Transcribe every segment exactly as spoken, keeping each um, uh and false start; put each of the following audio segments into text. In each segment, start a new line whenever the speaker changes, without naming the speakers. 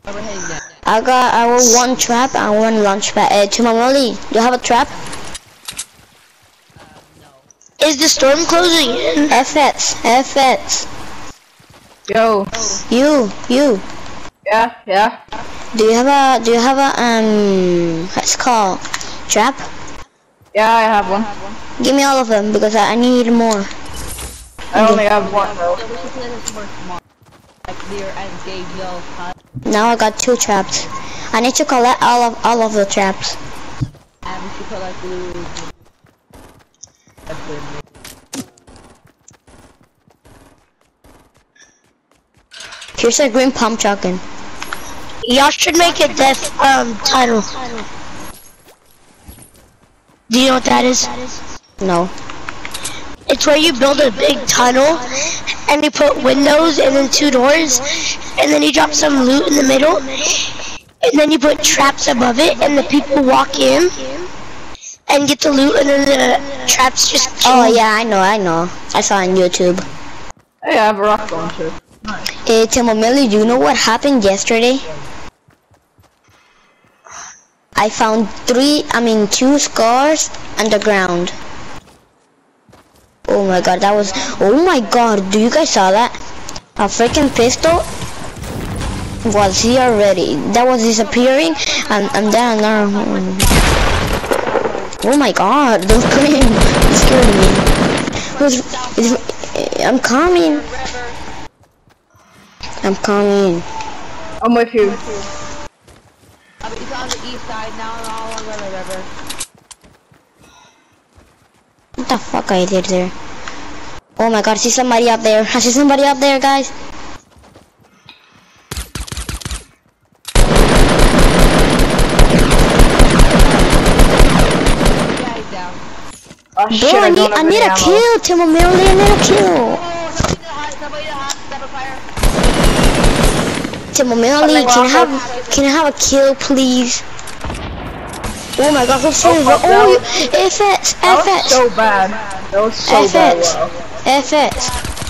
I got our one trap and one launch pad. Uh, Timamoli, do you have a trap?
Is the storm closing in?
F X, F X.
Yo.
You, you.
Yeah, yeah.
Do you have a, do you have a, um, what's it called? Trap?
Yeah, I have one.
Give me all of them because I, I need more.
I only have one though.
Now I got two traps. I need to collect all of all of the traps. Here's a green pump shotgun.
Y'all should make a death um tunnel. Do you know what that is?
No.
It's where you build a big tunnel and you put windows and then two doors and then you drop some loot in the middle and then you put traps above it and the people walk in and get the loot and then the traps just kill
Oh
them.
yeah, I know, I know. I saw on YouTube.
Hey, I have a rock launcher.
Hey Timomili, do you know what happened yesterday? I found three, I mean two scars underground. Oh my god, that was, oh my god, do you guys saw that? A freaking pistol was here already. That was disappearing and, and then another one. Oh my god, those green scared me. Who's, I'm coming. I'm coming.
I'm with you.
He's on the east side now, all on the river.
What the fuck I did there? Oh my god, I see somebody up there. I see somebody up there, guys.
Yeah, he's down.
Oh shit,
Bro, I need,
don't
I
have
need
any
a
ammo.
kill, Timomili, I need a kill.
Somebody to hot, double fire.
Timomili, can I have, can I have a kill, please? Oh my god, who's shooting?
fuck,
Oh, you,
that
F X,
That
F
was
X,
so bad. That was so
F
bad.
X,
Wow.
F X.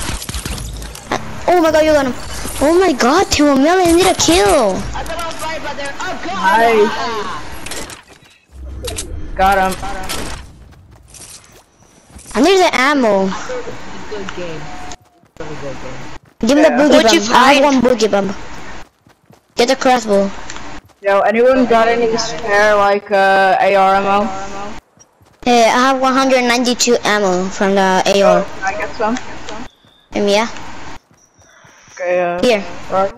Oh my god, you got him. Oh my god, Timomili, I need a kill.
I got on fire, but there. Oh god!
Nice. Got him.
I need the ammo.
Good game. Really good game.
Give me
Yeah.
the boogie
What'd you
bomb. I have
find?
one boogie bomb. Get the crossbow.
Yo, anyone got any spare like uh, A R ammo?
Hey, I have one hundred ninety-two ammo from the A R.
Oh, can I get some?
Um, yeah.
Okay, uh,
Here.
right.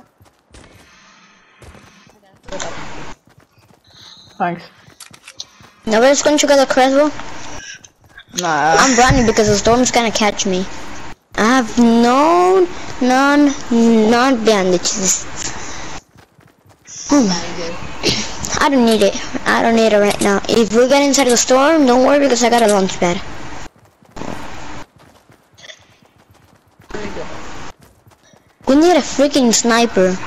Thanks.
Nobody's going to get the crossbow?
Nah.
I'm running because the storm's gonna catch me. I have no, none, none bandages. Hmm. I don't need it. I don't need it right now. If we get inside the storm, don't worry because I got a launch pad. We need a freaking sniper.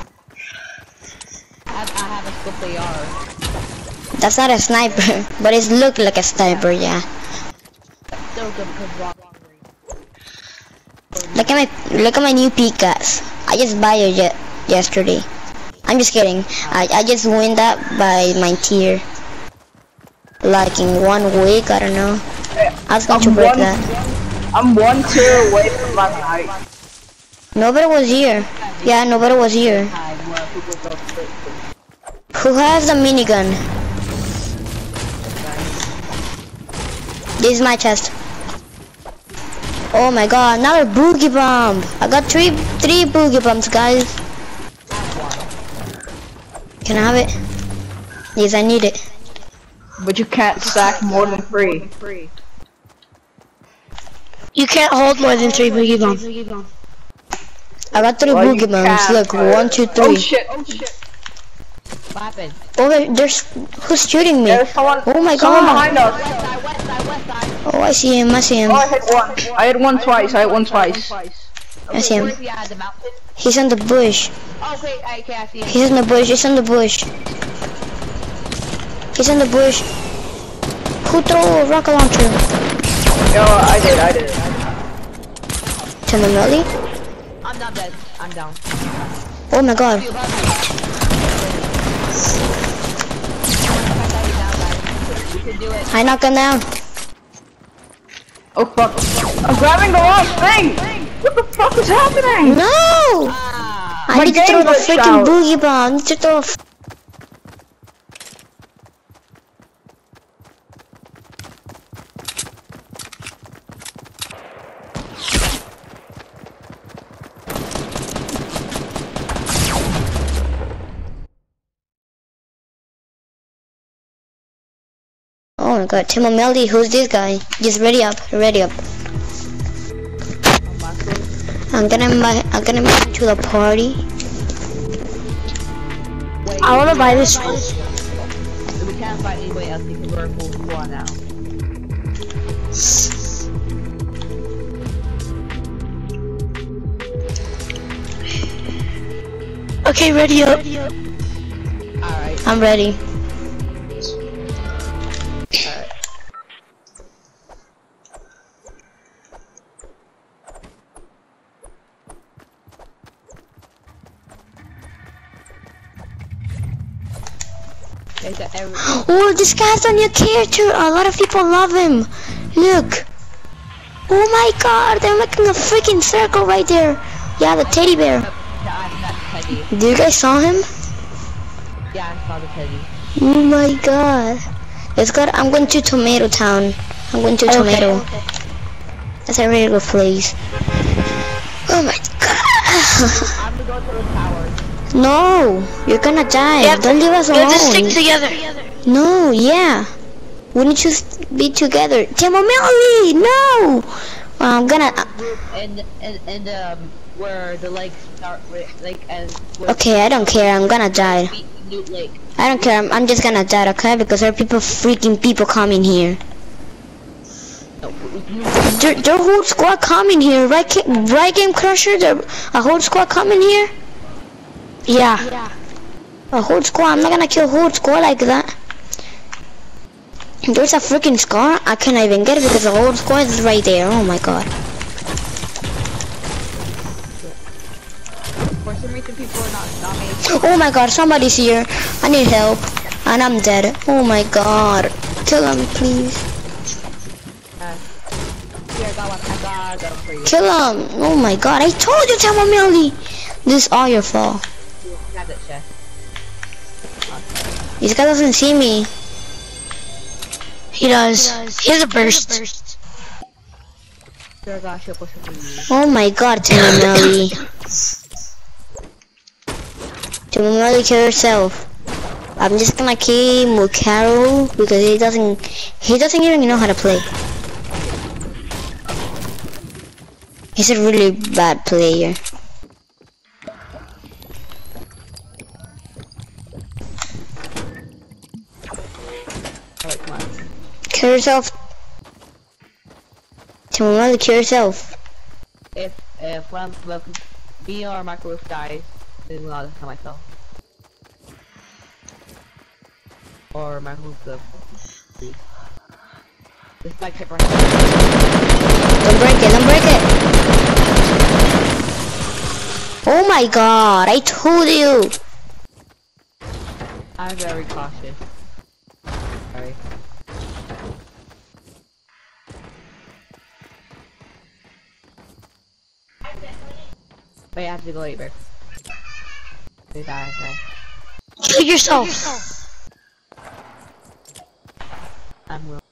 I have, I have a scope A R.
That's not a sniper, but it looked like a sniper, yeah.
Still good because wrong range.
Look at my, look at my new Pickaxe. I just bought it ye yesterday. I'm just kidding. I, I just win that by my tier. Like in one week, I don't know. I was going to
I'm
break
one,
that.
I'm one tier away from my height.
Nobody was here. Yeah, nobody was here. Who has the minigun? This is my chest. Oh my god, another boogie bomb. I got three three boogie bombs, guys. Can I have it? Yes, I need it.
But you can't stack more than three.
You can't hold more than three boogie bombs.
I got three
Well,
boogie
you
bombs.
can,
Look,
but-
one, two,
Oh
three.
shit, oh shit.
What happened?
Oh, there, there's who's shooting me?
There's someone,
Oh my
someone
god.
behind us.
West side, west side, west side.
Oh, I see him. I see him.
Oh, I hit one. I hit one twice. I hit one twice.
I see
Where
him.
is he at? The mountain?
He's in the bush.
Oh, okay, I can't see him.
He's in the bush. He's in the bush. He's in the bush. Who threw a rocket launcher?
Yo, I did, I did.
Timomili?
I'm not dead. I'm down.
Oh my god. I knock him down.
Oh fuck. I'm grabbing the wrong thing! What the fuck is happening?
No!
Ah.
I
My
need to
game
throw the
glitched
freaking
out.
boogie bomb. I need to throw a f- Oh my god, Tim O'Malley, who's this guy? Just ready up, ready up. I'm gonna invite, I'm gonna invite him to the party.
I wanna buy this one.
We can't find anybody else because we're full squad now.
Okay, ready up.
Alright.
I'm ready.
Is that every
Oh, this guy's a new character. A lot of people love him. Look. Oh my god, they're making a freaking circle right there. Yeah, the teddy bear.
Yeah, that's Teddy.
Do you guys saw him?
Yeah, I saw the Teddy.
Oh my god. Let's go. I'm going to Tomato Town. I'm going to
Okay.
Tomato. That's a really good place. Oh my god.
I'm gonna go to the tower.
No, you're gonna die.
You have
Don't leave us
We have to stick
alone.
together.
No, yeah. We need to s- be together. Tim O'Malley, no. I'm gonna. Uh,
Group and and and um where the lakes start with like and where
okay, I don't care. I'm gonna die.
Beat Newt Lake.
I don't care. I'm, I'm just gonna die, okay? Because there are people, freaking people coming here.
No, you
There, there whole squad coming here, right? Ki- Right, Game Crusher? There, a whole squad coming here?
Yeah.
A whole squad? I'm not gonna kill a whole squad like that. There's a freaking scar. I can't even get it because the whole squad is right there. Oh my god.
for some reason people are not not making.
Oh my god, somebody's here. I need help. And I'm dead. Oh my god. Kill him, please.
Uh, here, I got one. I got a gun for you.
Kill him. Oh my god. I told you, Tim O'Malley. This is all your fault.
Have it, chef.
This guy doesn't see me.
He does. He has a burst.
Here, I got a shield potion for you.
Oh my god, Tim O'Malley. Tim O'Malley, kill yourself. I'm just gonna kill Mukaro because he doesn't he doesn't even know how to play. He's a really bad player.
Alright, come on.
Kill yourself. Tim O'Malley, kill yourself.
If if one of me or Microwave dies, then I'll just kill myself. Or Microwave the This is my tip right here.
Don't break it, don't break it. Oh my god, I told you.
I'm very cautious. Sorry. Wait, I have to go later. Wait, die, die.
Kill yourself.
I'm will.